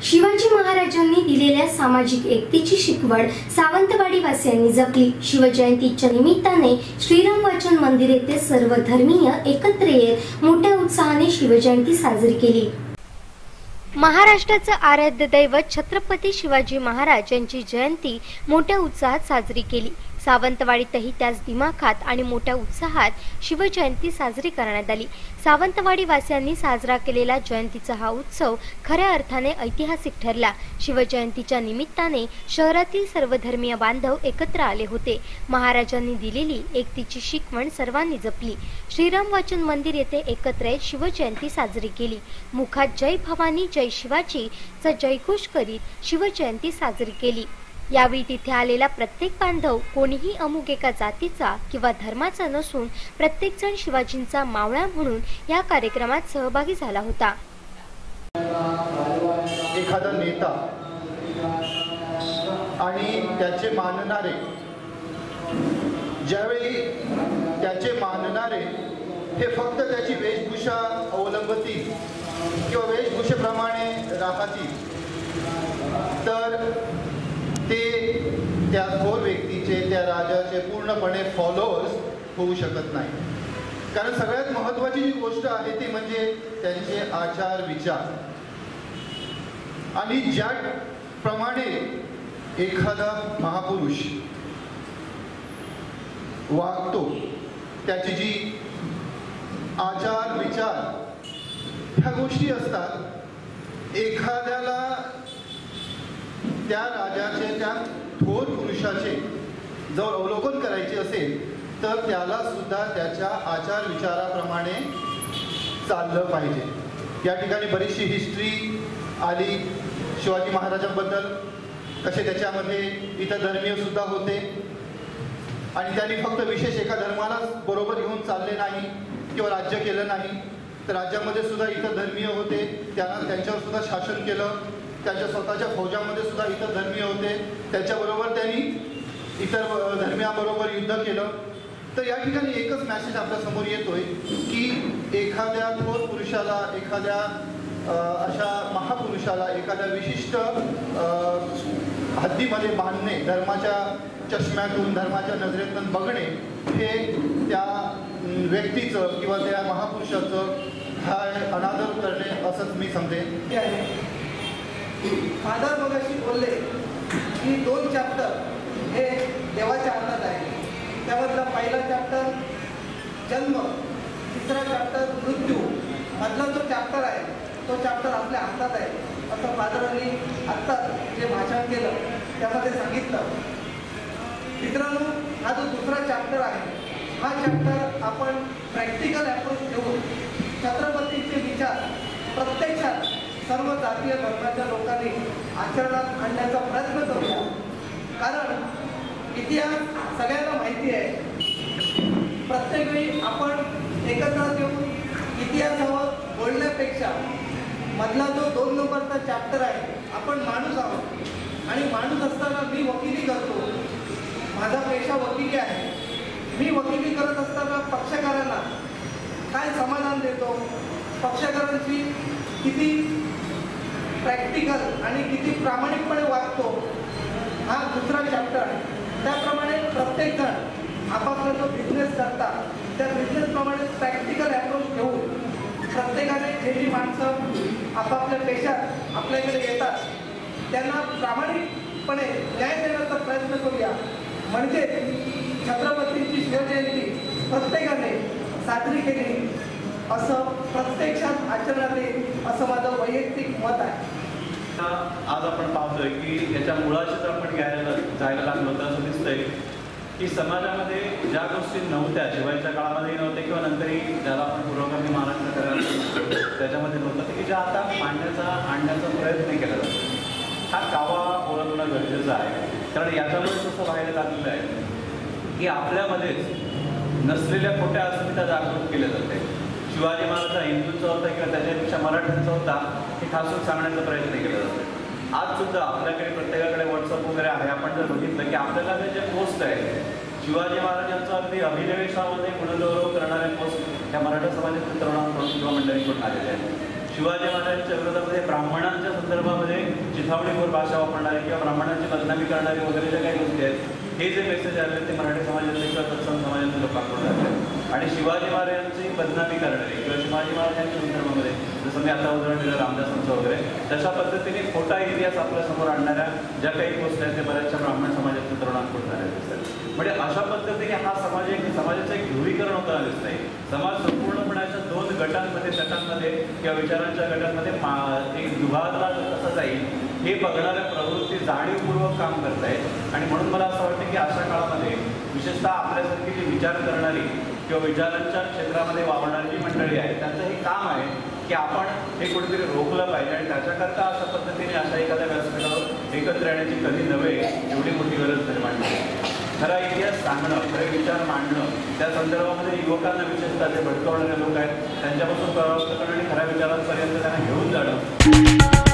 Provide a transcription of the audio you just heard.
शिवाजी महाराजांनी दिलेल्या सामाजिक एकतेची शिकवण सावंतवाडी वासियांनी जपली। शिवजयंतीच्या निमित्ताने श्रीराम वाचन मंदिर येथे सर्व धर्मीय एकत्र येत मोठ्या उत्साहाने शिवजयंती साजरी केली। महाराष्ट्राचं आराध्य दैवत छत्रपती शिवाजी महाराज यांची जयंती मोठ्या उत्साहात साजरी केली। सावंतवाडीतही त्याच दिमाखात आणि मोठ्या उत्साहात शिवजयंती साजरी करण्यात आली। सावंतवाडी वासियांनी साजरा केलेला जयंतीचा हा उत्सव खऱ्या अर्थाने ऐतिहासिक ठरला। शिवजयंतीच्या निमित्ताने शहरातील सर्व धर्मीय बांधव एकत्र आले होते। महाराजांनी दिलेली एकतेची शिकवण सर्वांनी जपली। श्रीराम वाचन मंदिर येथे एकत्र येत शिवजयंती साजरी केली। मुखात जय भवानी जय शिवाजी चा जयघोष करीत शिवजयंती साजरी केली। यावेळी तिथे आलेला प्रत्येक बांधव कोणीही अमुक एका जातीचा किंवा धर्माचा नसून प्रत्येक जण शिवाजींचा मावळा म्हणून या कार्यक्रमात सहभागी झाला होता। एखादा नेता आणि त्याचे मानणारे, ज्यावेळी त्याचे मानणारे हे फक्त त्याची वेशभूषा अवलंबतील किंवा वेशभूषेप्रमाणे राहतील तर ते त्या थोर व्यक्तीचे, त्या राजाचे पूर्णपणे फॉलोअर्स होऊ शकत नाही। कारण सगळ्यात महत्त्वाची जी गोष्ट आहे ती म्हणजे त्यांचे आचार विचार। आणि ज्याप्रमाणे एखादा महापुरुष वागतो, त्याची जी आचार विचार ह्या गोष्टी असतात, एखाद्याला त्या राजाचे, त्या थोर पुरुषाचे जर अवलोकन करायचे असेल तर त्याला सुद्धा त्याच्या आचार विचाराप्रमाणे चाललं पाहिजे। या ठिकाणी बरीचशी हिस्ट्री आली शिवाजी महाराजांबद्दल, कसे त्याच्यामध्ये इतर धर्मीय सुद्धा होते आणि त्यांनी फक्त विशेष एका धर्मालाच बरोबर घेऊन चालले नाही किंवा राज्य केलं नाही, तर राज्यामध्ये सुद्धा इतर धर्मीय होते, त्यांना त्यांच्यावर सुद्धा शासन केलं। त्यांच्या स्वतःच्या फौजामध्ये सुद्धा इतर धर्मीय होते, त्याच्याबरोबर त्यांनी इतर धर्मियांबरोबर युद्ध केलं। तर या ठिकाणी एकच मॅसेज आपल्या समोर येतोय की एखाद्या थोर पुरुषाला, एखाद्या अशा महापुरुषाला एखाद्या विशिष्ट हद्दीमध्ये बांधणे, धर्माच्या चष्म्यातून, धर्माच्या नजरेतून बघणे हे त्या व्यक्तीचं किंवा त्या महापुरुषाचं हा अनादर करणे असंच मी समजेन। फादर मगाशी बोलले की 2 चॅप्टर हे देवाच्या हातात आहे। त्यामधला पहिला चॅप्टर जन्म, तिसरा चॅप्टर मृत्यू, मधला जो चॅप्टर आहे तो चॅप्टर आपल्या हातात आहे असं फादरांनी आत्ता जे भाषण केलं त्यामध्ये सांगितलं। मित्रांनो, हा जो दुसरा चॅप्टर आहे हा चॅप्टर आपण प्रॅक्टिकल अप्रोच घेऊन छत्रपतींचे विचार प्रत्यक्षात सर्व जातीय धर्माच्या लोकांनी आचरणात आणण्याचा प्रयत्न करूया। कारण इतिहास सगळ्यांना माहिती आहे, प्रत्येक वेळी आपण एकत्र येऊन इतिहासावर बोलण्यापेक्षा मधला जो 2 नंबरचा चॅप्टर आहे, आपण माणूस आहोत आणि माणूस असताना मी वकिली करतो, माझा पेशा वकिली आहे, मी वकिली करत असताना पक्षकारांना काय समाधान देतो, पक्षकारांची किती प्रॅक्टिकल आणि किती प्रामाणिकपणे वागतो, हा दुसरा चॅप्टर आहे। त्याप्रमाणे प्रत्येक जण आपापला जो बिझनेस करतात त्या बिझनेसप्रमाणे प्रॅक्टिकल अप्रोच घेऊन प्रत्येकाने जी माणसं आपापल्या पेशात आपल्याकडे येतात त्यांना प्रामाणिकपणे न्याय देण्याचा प्रयत्न करूया। म्हणजे छत्रपतींची शिवजयंती प्रत्येकाने साजरी केली असं प्रत्यक्षात आचरणात येईल असं माझं वैयक्तिक मत आहे। आज आपण पाहतोय की याच्या मुळाशी जर आपण जायला लागलो तर असं दिसतंय की समाजामध्ये ज्या गोष्टी नव्हत्या, शिवाजीच्या काळामध्येही नव्हत्या किंवा नंतरही ज्याला आपण पुरोगामी महाराष्ट्र करायला त्याच्यामध्ये नव्हतं, की ज्या आता आणण्याचा प्रयत्न केला जातो, हा कावा ओळखणं गरजेचं आहे। कारण याच्यामुळे कसं व्हायला लागलेलं आहे की आपल्यामध्येच नसलेल्या खोट्या अस्मिता जागृत केल्या जाते। शिवाजी महाराज हिंदूंचा होता किंवा त्याच्यापेक्षा मराठ्यांचा होता हे ठासून सांगण्याचा प्रयत्न केला जातो। आज सुद्धा आपल्याकडे प्रत्येकाकडे व्हॉट्सअप वगैरे आहे, आपण जर बघितलं की आपल्याला जे पोस्ट आहे शिवाजी महाराजांचा अगदी अभिनिवेशामध्ये गुणगौरव करणारे पोस्ट त्या मराठा समाजातील तरुणांकडून किंवा मंडळींकडून आलेले आहेत। शिवाजी महाराजांच्या विरोधामध्ये ब्राह्मणांच्या संदर्भामध्ये चिथावणीखोर भाषा वापरणारे किंवा ब्राह्मणांची बदनामी करणारे वगैरे ज्या काही गोष्टी आहेत, हे जे मेसेज आले ते मराठी समाजातले किंवा तत्सम समाजातले लोकांकडून आले आणि शिवाजी महाराजांची बदनामी करणारे किंवा शिवाजी महाराजांच्या संदर्भामध्ये जसं मी आता उदाहरण दिलं रामदासांचं वगैरे, तशा पद्धतीने खोटा इतिहास आपल्या समोर आणणाऱ्या ज्या काही गोष्टी आहेत ते बऱ्याचशा ब्राह्मण समाजातल्या तरुणांकडून झालेल्या दिसतात. म्हणजे अशा पद्धतीने हा समाजाचं एक ध्रुवीकरण होताना दिसत आहे. समाज संपूर्णपणे अशा दोन गटांमध्ये किंवा विचारांच्या गटांमध्ये एक विभागला कसं जाईल हे बघणाऱ्या प्रवृत्ती जाणीवपूर्वक काम करत आहेत. आणि म्हणून मला असं वाटतं की अशा काळामध्ये विशेषतः आपल्यासारखी जी विचार करणारी किंवा विचारांच्या क्षेत्रामध्ये वावरणारी जी मंडळी आहे त्यांचं हे काम आहे की आपण हे कुठेतरी रोखलं पाहिजे आणि त्याच्याकरता अशा पद्धतीने अशा एखाद्या व्यासपीठावर एकत्र येण्याची कधी नव्हे एवढी मोठी गरज निर्माण झाली. खरा इतिहास सांगणं, खरे विचार मांडणं, त्या संदर्भामध्ये युवकांना विशेषतः जे भटकवणारे लोक आहेत त्यांच्यापासून परावृत्त करणं आणि खऱ्या विचारांपर्यंत त्यांना घेऊन जाणं